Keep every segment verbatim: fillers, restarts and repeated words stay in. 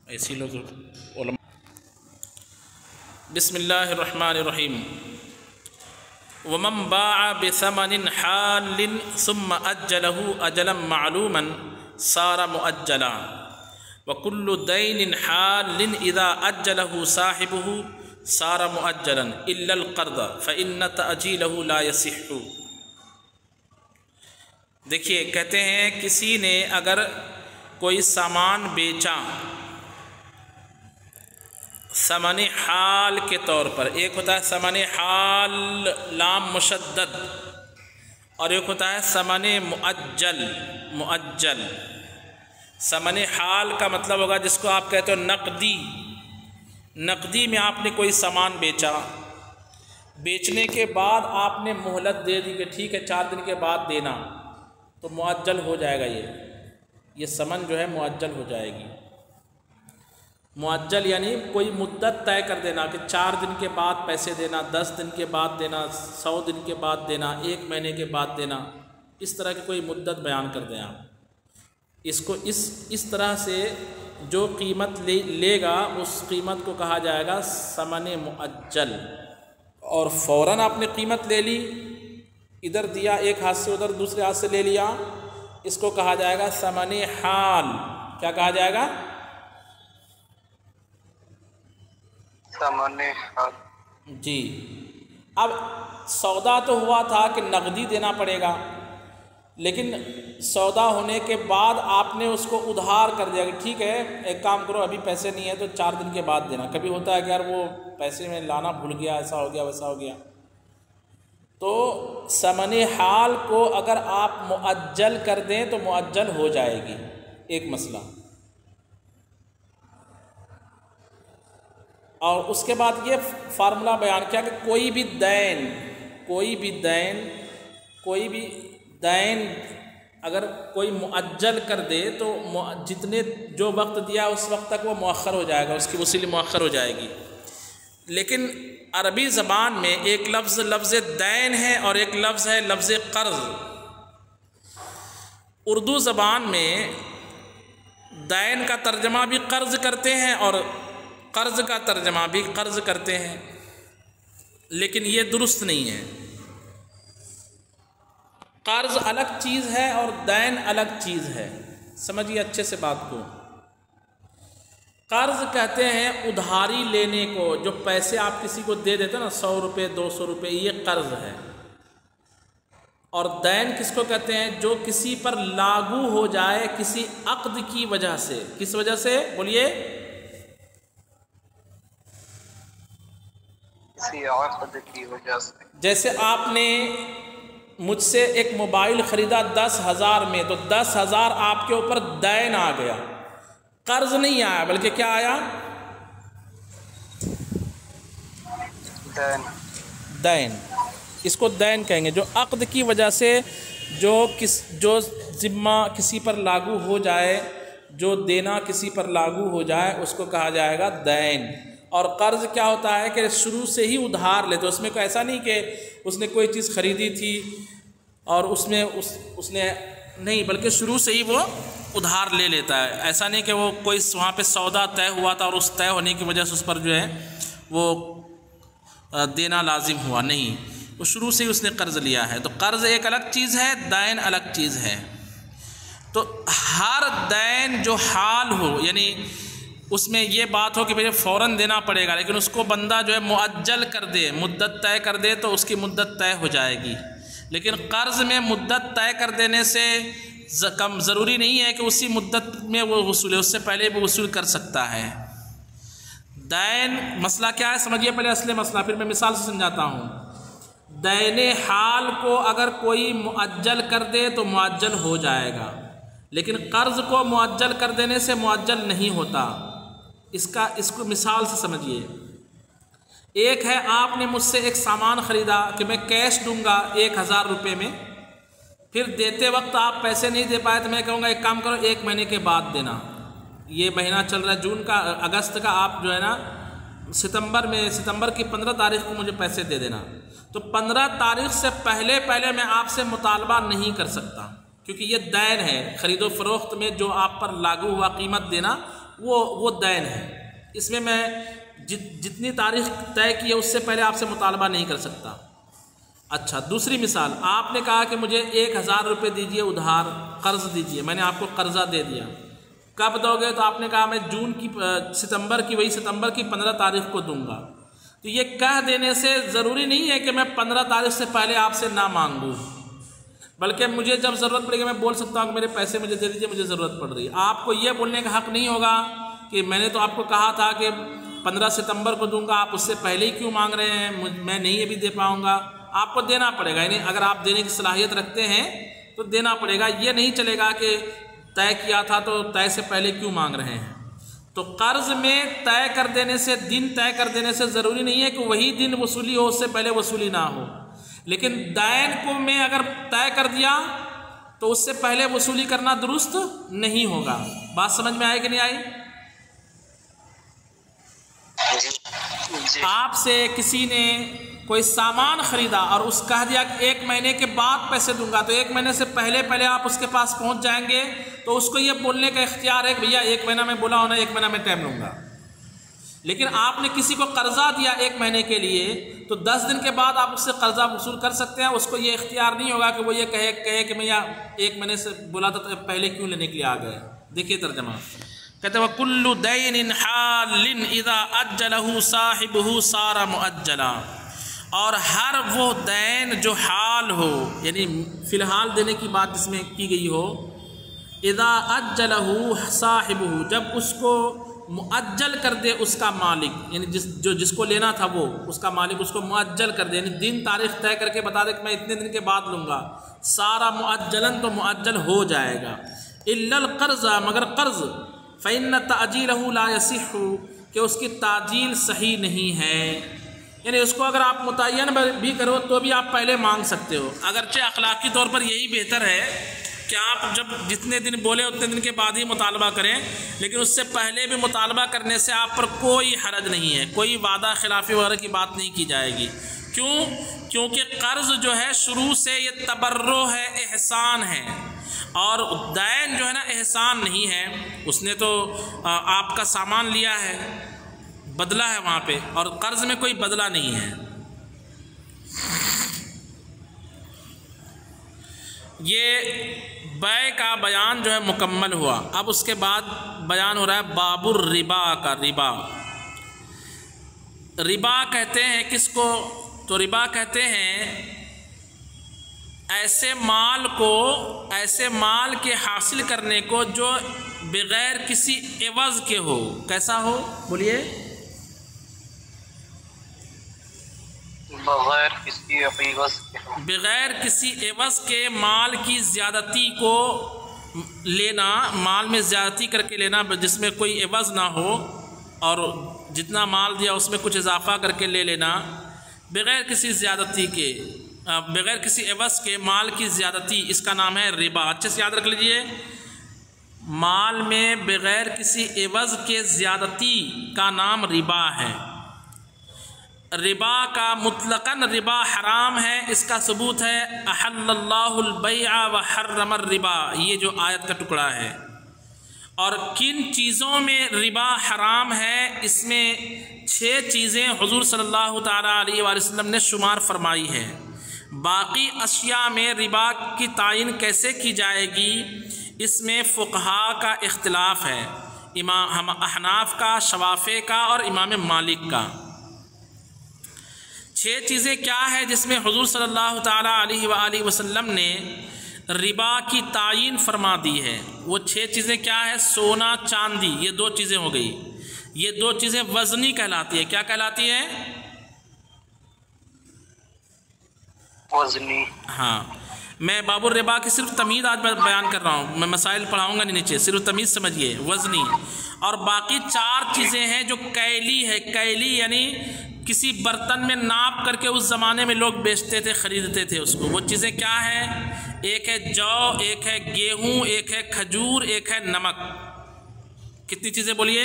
ऐसी लोग उलमा। बिस्मिल्लाहिर्रहमानिर्रहीम। वमन बाअ बिसमनिन हालिन सुम्मा अज्जलहु अजलन मालूमन सारा मुअज्जला व कुल्लु दैनिन हालिन इज़ा अज्जलहु साहिबुहु सारा मुअज्जलन इल्लल क़र्ज़ फ़इन्न तअजीलहु ला यसिह्हु। देखिए, कहते हैं किसी ने अगर कोई सामान बेचा समन हाल के तौर पर, एक होता है समन हाल लाम मुशद्दद और एक होता है समन मुअज्जल मुअज्जल। समन हाल का मतलब होगा जिसको आप कहते हो नकदी। नकदी में आपने कोई सामान बेचा, बेचने के बाद आपने मोहलत दे दी कि ठीक है चार दिन के बाद देना, तो मुअज्जल हो जाएगा। ये ये समन जो है मुअज्जल हो जाएगी। मुअज्जल यानी कोई मुद्दत तय कर देना कि चार दिन के बाद पैसे देना, दस दिन के बाद देना, सौ दिन के बाद देना, एक महीने के बाद देना, इस तरह की कोई मुद्दत बयान कर दें आप। इसको इस इस तरह से जो कीमत ले लेगा उस कीमत को कहा जाएगा समन मुअज्जल। और फ़ौरन आपने कीमत ले ली, इधर दिया एक हाथ से उधर दूसरे हाथ से ले लिया, इसको कहा जाएगा समन हाल। क्या कहा जाएगा? समन हाल जी। अब सौदा तो हुआ था कि नकदी देना पड़ेगा, लेकिन सौदा होने के बाद आपने उसको उधार कर दिया कि ठीक है एक काम करो अभी पैसे नहीं है तो चार दिन के बाद देना। कभी होता है कि यार वो पैसे में लाना भूल गया, ऐसा हो गया वैसा हो गया। तो समन हाल को अगर आप मुअज्जल कर दें तो मुअज्जल हो जाएगी। एक मसला। और उसके बाद ये फार्मूला बयान किया कि कोई भी दैन कोई भी दैन कोई भी दैन अगर कोई मुअज्जल कर दे तो जितने जो वक्त दिया उस वक्त तक वो मुअख्खर हो जाएगा, उसकी वसूली मुअख्खर हो जाएगी। लेकिन अरबी ज़बान में एक लफ्ज़ लफ्ज़ दैन है और एक लफ्ज़ है लफ्ज़ क़र्ज़। उर्दू ज़बान में दैन का तर्जमा भी क़र्ज़ करते हैं और क़र्ज़ का तर्जमा भी क़र्ज़ करते हैं, लेकिन ये दुरुस्त नहीं है। क़र्ज़ अलग चीज़ है और दैन अलग चीज़ है। समझिए अच्छे से बात को। क़र्ज़ कहते हैं उधारी लेने को, जो पैसे आप किसी को दे देते ना, सौ रुपये दो सौ रुपये, ये क़र्ज़ है। और दैन किसको कहते हैं? जो किसी पर लागू हो जाए किसी अक़्द की वजह से। किस वजह से? बोलिए। किसी अक़्द की वजह से। जैसे आपने मुझसे एक मोबाइल ख़रीदा दस हज़ार में, तो दस हज़ार आपके ऊपर दैन आ गया, कर्ज नहीं आया, बल्कि क्या आया? दैन। दैन, इसको दैन कहेंगे। जो अक़्द की वजह से जो किस जो ज़िम्मा किसी पर लागू हो जाए, जो देना किसी पर लागू हो जाए, उसको कहा जाएगा दैन। और कर्ज़ क्या होता है कि शुरू से ही उधार ले, तो उसमें कोई ऐसा नहीं कि उसने कोई चीज़ ख़रीदी थी और उसमें उस उसने नहीं, बल्कि शुरू से ही वो उधार ले लेता है। ऐसा नहीं कि वो कोई वहाँ पे सौदा तय हुआ था और उस तय होने की वजह से उस पर जो है वो देना लाजिम हुआ, नहीं, वो शुरू से ही उसने कर्ज़ लिया है। तो कर्ज़ एक अलग चीज़ है, दैन अलग चीज़ है। तो हर दैन जो हाल हो, यानी उसमें ये बात हो कि भैया फ़ौरन देना पड़ेगा, लेकिन उसको बंदा जो है मुअज्जल कर दे, मुद्दत तय कर दे, तो उसकी मुद्दत तय हो जाएगी। लेकिन कर्ज़ में मुद्दत तय कर देने से कम ज़रूरी नहीं है कि उसी मुद्दत में वो वसूले, उससे पहले भी वसूल कर सकता है। दैन मसला क्या है समझिए पहले असली मसला, फिर मैं मिसाल से समझाता हूँ। दैन हाल को अगर कोई मुअज्जल कर दे तो मुअज्जल हो जाएगा, लेकिन कर्ज़ को मुअज्जल कर देने से मुअज्जल नहीं होता। इसका इसको मिसाल से समझिए। एक है आपने मुझसे एक सामान ख़रीदा कि मैं कैश दूंगा एक हज़ार रुपये में, फिर देते वक्त आप पैसे नहीं दे पाए तो मैं कहूँगा एक काम करो एक महीने के बाद देना। ये महीना चल रहा है जून का, अगस्त का, आप जो है ना सितंबर में सितंबर की पंद्रह तारीख को मुझे पैसे दे देना। तो पंद्रह तारीख से पहले पहले मैं आपसे मुतालबा नहीं कर सकता, क्योंकि ये दैन है। ख़रीदो फ़रोख्त में जो आप पर लागू हुआ कीमत देना वो वो दैन है। इसमें मैं जित जितनी तारीख तय की है उससे पहले आपसे मुतालबा नहीं कर सकता। अच्छा, दूसरी मिसाल, आपने कहा कि मुझे एक हज़ार रुपये दीजिए उधार, कर्ज दीजिए, मैंने आपको कर्जा दे दिया। कब दोगे? तो आपने कहा मैं जून की सितंबर की वही सितंबर की पंद्रह तारीख को दूंगा। तो ये कह देने से ज़रूरी नहीं है कि मैं पंद्रह तारीख से पहले आपसे ना मांगूँ, बल्कि मुझे जब ज़रूरत पड़ेगी मैं बोल सकता हूँ कि मेरे पैसे मुझे दे दीजिए, मुझे ज़रूरत पड़ रही है। आपको ये बोलने का हक़ नहीं होगा कि मैंने तो आपको कहा था कि पंद्रह सितंबर को दूंगा, आप उससे पहले ही क्यों मांग रहे हैं, मैं नहीं अभी दे पाऊँगा। आपको देना पड़ेगा, यानी अगर आप देने की सलाहियत रखते हैं तो देना पड़ेगा। ये नहीं चलेगा कि तय किया था तो तय से पहले क्यों मांग रहे हैं। तो कर्ज में तय कर देने से, दिन तय कर देने से ज़रूरी नहीं है कि वही दिन वसूली हो, उससे पहले वसूली ना हो। लेकिन दैन को मैं अगर तय कर दिया तो उससे पहले वसूली करना दुरुस्त नहीं होगा। बात समझ में आई कि नहीं आई? आपसे किसी ने कोई सामान खरीदा और उस कह दिया कि एक महीने के बाद पैसे दूंगा, तो एक महीने से पहले पहले आप उसके पास पहुंच जाएंगे तो उसको ये बोलने का इख्तियार है कि भैया एक महीना में बोला होना, एक महीना में टाइम लूँगा। लेकिन आपने किसी को कर्जा दिया एक महीने के लिए, तो दस दिन के बाद आप उससे कर्जा वसूल कर सकते हैं। उसको ये इख्तियार नहीं होगा कि वो ये कहे कहे कि भैया एक महीने से बोला था तो पहले क्यों लेने के लिए आ गए। देखिए तर्जमा, कहते हैं कुल्लु दैन हालिन इज़ा अज्जलहु साहिबहु सारा मुअज्जला, और हर वो दैन जो हाल हो, यानी फ़िलहाल देने की बात इसमें की गई हो, इज़ा अज्जलहु साहिबहु, जब उसको मुअज्जल कर दे उसका मालिक, यानी जिस जो जिसको लेना था वो उसका मालिक उसको मुअज्जल कर दे, यानी दिन तारीख तय करके बता दे कि मैं इतने दिन के बाद लूँगा, सारा मुअज्जलन तो मुअज्जल हो जाएगा। इल्लल कर्ज़ा, मगर कर्ज़, फ़इन्न ताजीलहु ला यसिहु, कि उसकी ताजील सही नहीं है। यानी उसको अगर आप मुतय्यन भी करो तो भी आप पहले मांग सकते हो, अगरचे अखलाकी तौर पर यही बेहतर है कि आप जब जितने दिन बोले उतने दिन के बाद ही मुतालबा करें, लेकिन उससे पहले भी मुतालबा करने से आप पर कोई हरज नहीं है, कोई वादा खिलाफी वगैरह की बात नहीं की जाएगी। क्यों? क्योंकि कर्ज़ जो है शुरू से ये तबर्रो है, एहसान है, और दैन जो है ना एहसान नहीं है। उसने तो आपका सामान लिया है, बदला है वहाँ पे, और कर्ज़ में कोई बदला नहीं है। ये बै का बयान जो है मुकम्मल हुआ। अब उसके बाद बयान हो रहा है बाबुर रिबा का। रिबा रिबा कहते हैं किसको? तो रिबा कहते हैं ऐसे माल को, ऐसे माल के हासिल करने को जो बग़ैर किसी एवज़ के हो। कैसा हो? बोलिए। बगैर किसी एवज़ के, बगैर किसी एवज़ के माल की ज़्यादती को लेना, माल में ज़्यादती करके लेना जिसमें कोई एवज़ ना हो, और जितना माल दिया उसमें कुछ इजाफा करके ले लेना, बगैर किसी ज़्यादती के, बगैर किसी एवज़ के माल की ज़्यादती, इसका नाम है रिबा। अच्छे से याद रख लीजिए, माल में बगैर किसी एवज़ के ज़्यादती का नाम रिबा है। रिबा का मुतलकन रिबा हराम है, इसका सबूत है अहल्लल्लाहुल बैअ व हर्रमर रिबा, ये जो आयत का टुकड़ा है। और किन चीज़ों में रिबा हराम है, इसमें छः चीज़ें हुज़ूर सल्लल्लाहु ताला अलैहि वसल्लम ने शुमार फरमाई है। बाकी अशिया में रिबा की तायीन कैसे की जाएगी, इसमें फ़ुक़हा का इख्तिलाफ़ है, इमाम हम अहनाफ का, शवाफ़े का और इमाम मालिक का। छः चीज़ें क्या है जिसमें हुज़ूर सल्लल्लाहु ताला अलैहि वसल्लम ने रिबा की तायीन फरमा दी है? वो छः चीज़ें क्या है? सोना, चांदी, ये दो चीज़ें हो गई। ये दो चीज़ें वज़नी कहलाती है। क्या कहलाती है? वज़नी। हाँ, मैं बाबुर रिबा की सिर्फ तमीज़ आज बयान कर रहा हूँ, मैं मसाइल पढ़ाऊँगा नहीं नीचे, सिर्फ तमीज़ समझिए, वज़नी। और बाकी चार चीज़ें हैं जो कैली है। कैली यानी किसी बर्तन में नाप करके उस ज़माने में लोग बेचते थे, ख़रीदते थे उसको। वो चीज़ें क्या है? एक है जौ, एक है गेहूँ, एक है खजूर, एक है नमक। कितनी चीज़ें बोलिए?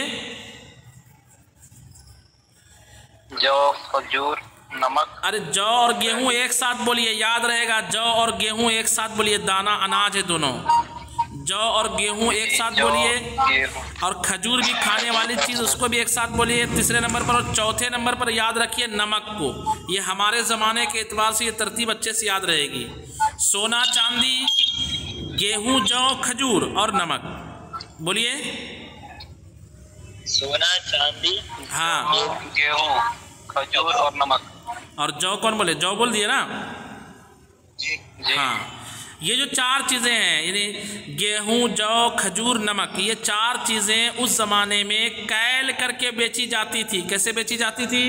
जौ, खजूर, नमक। अरे जौ और गेहूँ एक साथ बोलिए, याद रहेगा। जौ और गेहूँ एक साथ बोलिए, दाना अनाज है दोनों। जौ और गेहूँ एक साथ बोलिए, और खजूर भी खाने वाली चीज़, उसको भी एक साथ बोलिए तीसरे नंबर पर। और चौथे नंबर पर याद रखिए नमक को। ये हमारे ज़माने के एतबार से ये तरतीब अच्छे से याद रहेगी। सोना चांदी, गेहूं जौ खजूर और नमक। बोलिए। सोना चांदी, हाँ, गेहूं खजूर और नमक। और जौ कौन बोले? जौ बोल दिए ना। जी जी। हाँ, ये जो चार चीज़ें हैं, यानी गेहूं जौ खजूर नमक, ये चार चीज़ें उस ज़माने में कैल करके बेची जाती थी। कैसे बेची जाती थी?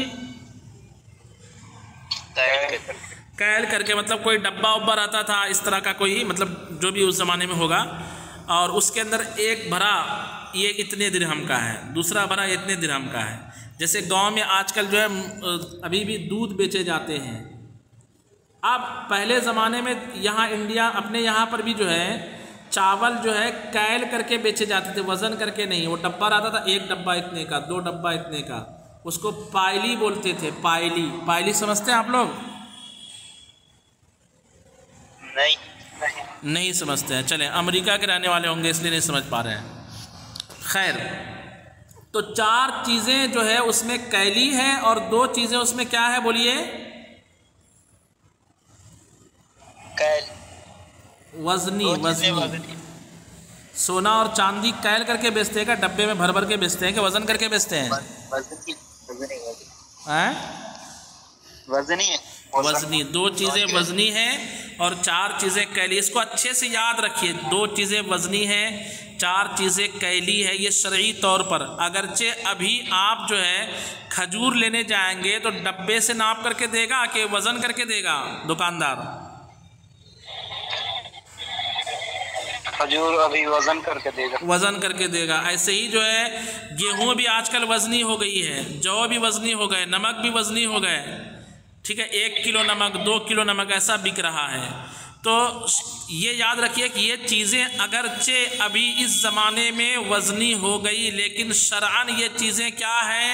कैल करके, मतलब कोई डब्बा उब्बा रहता था इस तरह का कोई, मतलब जो भी उस ज़माने में होगा, और उसके अंदर एक भरा ये इतने दिरहम का है, दूसरा भरा इतने दिरहम का है। जैसे गांव में आजकल जो है अभी भी दूध बेचे जाते हैं। अब पहले ज़माने में यहाँ इंडिया, अपने यहाँ पर भी जो है चावल जो है कैल करके बेचे जाते थे, वज़न करके नहीं। वो डब्बा रहता था, एक डब्बा इतने का, दो डब्बा इतने का, उसको पायली बोलते थे। पायली, पायली समझते हैं आप लोग? नहीं नहीं, नहीं समझते हैं। चलें, अमेरिका के रहने वाले होंगे इसलिए नहीं समझ पा रहे हैं। खैर, तो चार चीज़ें जो है उसमें कैली है और दो चीज़ें उसमें क्या है? बोलिए। कैल, वजनी, वजनी। सोना और चांदी कैल करके बेचते हैं क्या? डब्बे में भर भर के बेचते हैं कि वजन करके बेचते हैं? वजनी, वजनी, वजनी है, वजनी। दो चीज़ें वजनी हैं और चार चीज़ें कैली। इसको अच्छे से याद रखिए, दो चीज़ें वजनी हैं, चार चीज़ें कैली है। ये शरई तौर पर, अगरचे अभी आप जो है खजूर लेने जाएंगे तो डब्बे से नाप करके देगा कि वज़न करके देगा दुकानदार? खजूर अभी वजन करके देगा, वज़न करके देगा। ऐसे ही जो है गेहूँ भी आजकल वज़नी हो गई है, जौ भी वज़नी हो गए, नमक भी वज़नी हो गए। ठीक है, एक किलो नमक, दो किलो नमक ऐसा बिक रहा है। तो ये याद रखिए कि ये चीज़ें अगरचे अभी इस ज़माने में वज़नी हो गई, लेकिन शरअन ये चीज़ें क्या हैं?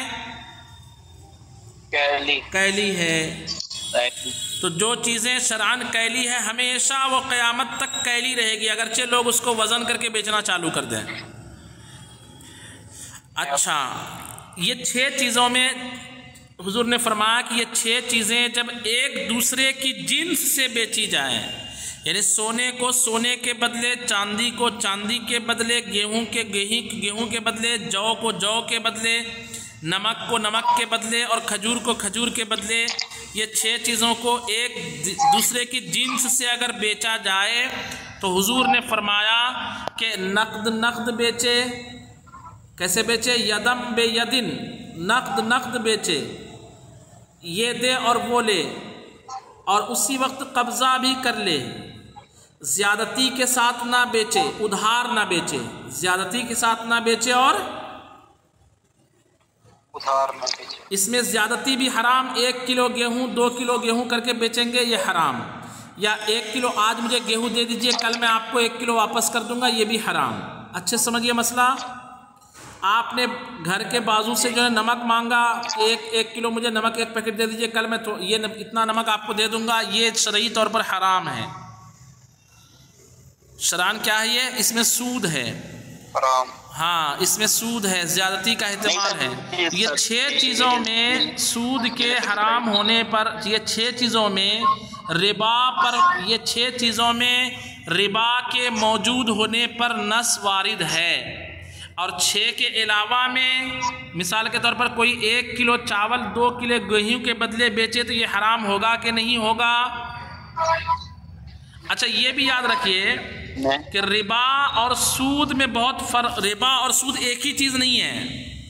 कैली, कैली है। तो जो चीज़ें शरअन कैली है, हमेशा वो क़यामत तक कैली रहेगी, अगरचे लोग उसको वज़न करके बेचना चालू कर दें। अच्छा, ये छः चीज़ों में हुजूर ने फरमाया कि ये छः चीज़ें जब एक दूसरे की जिन्स से बेची जाएं, यानी सोने को सोने के बदले, चांदी को चांदी के बदले, गेहूं के गेहूं गेहूं के बदले, जौ को जौ के बदले, नमक को नमक के बदले और खजूर को खजूर के बदले, ये छह चीज़ों को एक दूसरे की जिन्स से अगर बेचा जाए तो हुजूर ने फरमाया कि नक़द नक़द बेचे। कैसे बेचे? यदम बे यदिन, नक़द नक़द बेचे, ये दे और वो ले, और उसी वक्त कब्ज़ा भी कर ले। ज़्यादती के साथ ना बेचे, उधार ना बेचे, ज़्यादती के साथ ना बेचे और उधार ना बेचे। इसमें ज़्यादती भी हराम। एक किलो गेहूँ दो किलो गेहूँ करके बेचेंगे, ये हराम। या एक किलो आज मुझे गेहूँ दे दीजिए, कल मैं आपको एक किलो वापस कर दूंगा, ये भी हराम। अच्छे समझिए मसला। आपने घर के बाजू से जो है नमक मांगा, एक एक किलो मुझे नमक एक पैकेट दे दीजिए, कल मैं तो ये न, इतना नमक आपको दे दूंगा, ये शरई तौर पर हराम है। शरान क्या है? ये इसमें सूद है, हराम। हाँ, इसमें सूद है, ज़्यादती का इस्तेमाल है। ये छः चीज़ों में सूद के हराम होने पर, ये छः चीज़ों में रिबा पर, ये छः चीज़ों में रिबा के मौजूद होने पर नस वारिद है। और छः के अलावा में मिसाल के तौर पर कोई एक किलो चावल दो किलो गेहूं के बदले बेचे तो ये हराम होगा कि नहीं होगा? अच्छा, ये भी याद रखिए कि रिबा और सूद में बहुत फर्क, रिबा और सूद एक ही चीज़ नहीं है।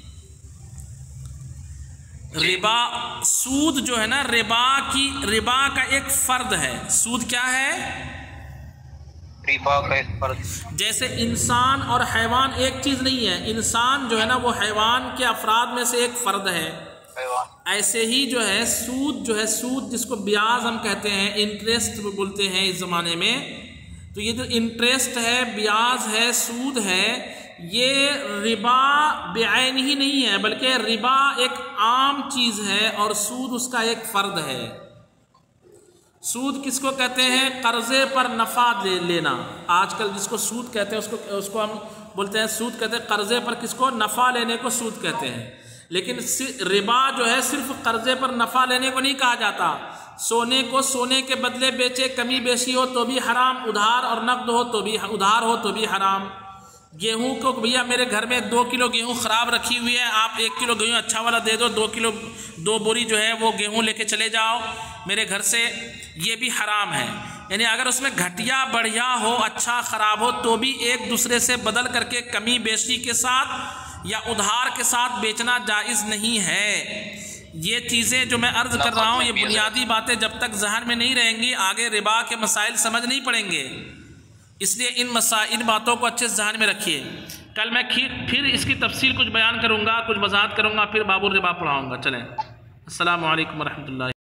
रिबा, सूद जो है ना, रिबा की, रिबा का एक फ़र्द है। सूद क्या है? रिबा का एक फ़र्द। जैसे इंसान और हैवान एक चीज़ नहीं है, इंसान जो है ना वो हैवान के अफराद में से एक फ़र्द है। ऐसे ही जो है सूद, जो है सूद जिसको ब्याज हम कहते हैं, इंटरेस्ट बोलते हैं इस ज़माने में, तो ये जो इंटरेस्ट है, ब्याज है, सूद है, ये रिबा बेआइन ही नहीं है, बल्कि रिबा एक आम चीज़ है और सूद उसका एक फ़र्द है। सूद किसको कहते हैं? कर्ज़े पर नफ़ा ले लेना। आजकल जिसको सूद कहते हैं उसको उसको हम बोलते हैं सूद कहते हैं कर्ज़े पर किसको, नफ़ा लेने को सूद कहते हैं। लेकिन रिबा जो है सिर्फ कर्ज़े पर नफ़ा लेने को नहीं कहा जाता। सोने को सोने के बदले बेचे, कमी बेशी हो तो भी हराम, उधार और नकद हो तो भी, उधार हो तो भी हराम। गेहूं को भैया मेरे घर में दो किलो गेहूं ख़राब रखी हुई है, आप एक किलो गेहूं अच्छा वाला दे दो, दो किलो दो बोरी जो है वो गेहूं लेके चले जाओ मेरे घर से, ये भी हराम है। यानी अगर उसमें घटिया बढ़िया हो, अच्छा ख़राब हो तो भी एक दूसरे से बदल करके कमी बेशी के साथ या उधार के साथ बेचना जायज़ नहीं है। ये चीज़ें जो मैं अर्ज़ कर रहा हूँ, ये बुनियादी बातें जब तक ज़हन में नहीं रहेंगी आगे रिबा के मसाइल समझ नहीं पड़ेंगे। इसलिए इन मसा इन बातों को अच्छे से ज़हन में रखिए। कल मैं फिर इसकी तफसील कुछ बयान करूँगा, कुछ वज़ाहत करूँगा, फिर बाबुल रिबा पढ़ाऊँगा। चलें, अस्सलामु अलैकुम वरहमतुल्लाह।